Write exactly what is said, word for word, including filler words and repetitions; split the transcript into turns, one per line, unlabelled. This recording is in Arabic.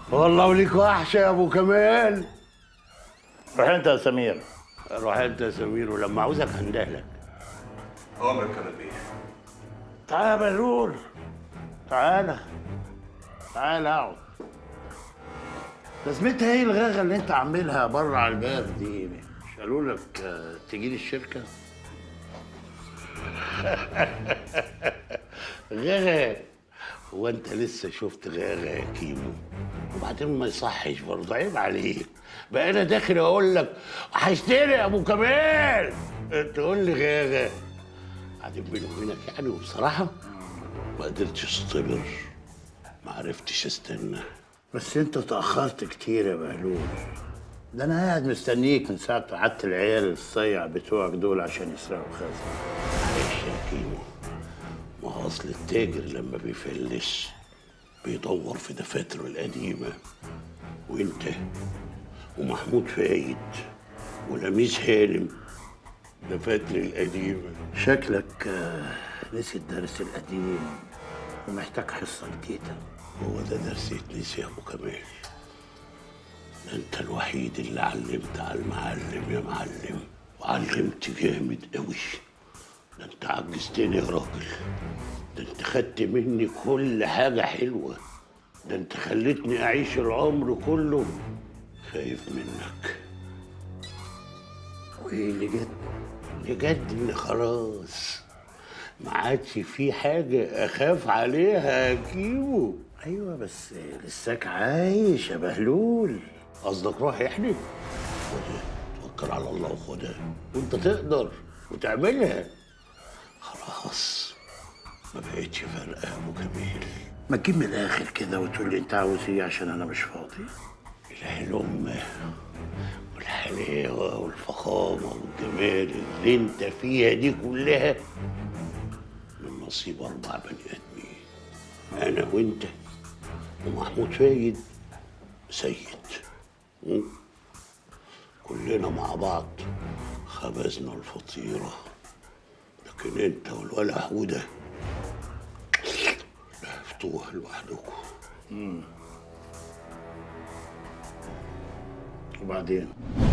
والله وليك وحشه يا ابو كمال.
روح انت يا سمير.
روح انت يا سمير، ولما عاوزك هندهلك.
اوامر كانت ايه؟
تعالى يا بهلول، تعالى تعالى اقعد. لازمتها ايه الغاغه اللي انت عاملها بره على الباب دي؟ مش قالوا لك آه، تجي لي الشركه؟ غاغه؟ هو انت لسه شفت غاغه يا كيمو؟ وبعدين ما يصحش برضه، عيب عليك. بقى انا داخل اقول لك هشتري يا ابو كمال تقول لي غاغه؟ قاعدين بيني وبينك يعني، وبصراحه ما قدرتش اصطبر، ما عرفتش استنى. بس انت تاخرت كتير يا بهلول، ده انا قاعد مستنيك من ساعه ما قعدت العيال الصيع بتوعك دول عشان يسرقوا خزنه. معلش يا كيمو، ما هو اصل التاجر لما بيفلس بيدور في دفاتره القديمه، وانت ومحمود فايد ولميس هانم دفاتر القديمه. شكلك آه، نسي الدرس القديم ومحتاج حصه جديده. هو ده درس يتنسي يا ابو كمال؟ ده انت الوحيد اللي علمت على المعلم يا معلم، وعلمت جامد قوي. ده انت عجزتني يا راجل، ده انت خدت مني كل حاجه حلوه، ده انت خلتني اعيش العمر كله خايف منك. وايه اللي جد؟ اللي جد ان خلاص ما عادش في حاجه اخاف عليها يا كيمو. ايوه بس لساك عايش يا بهلول. قصدك روح يعني؟ خدها، توكل على الله وخدها، وانت تقدر وتعملها. خلاص ما بقتش فارقه يا ابو جميل. ما تجيب من الاخر كده وتقول لي انت عاوز ايه، عشان انا مش فاضي. اله الامه والحلاوه والفخامه والجمال اللي انت فيها دي كلها من نصيب اربع بني ادمين، انا وانت ومحمود فايد سيد. م? كلنا مع بعض خبزنا الفطيره، لكن انت والولا حوده لفتوها لوحدكم. وبعدين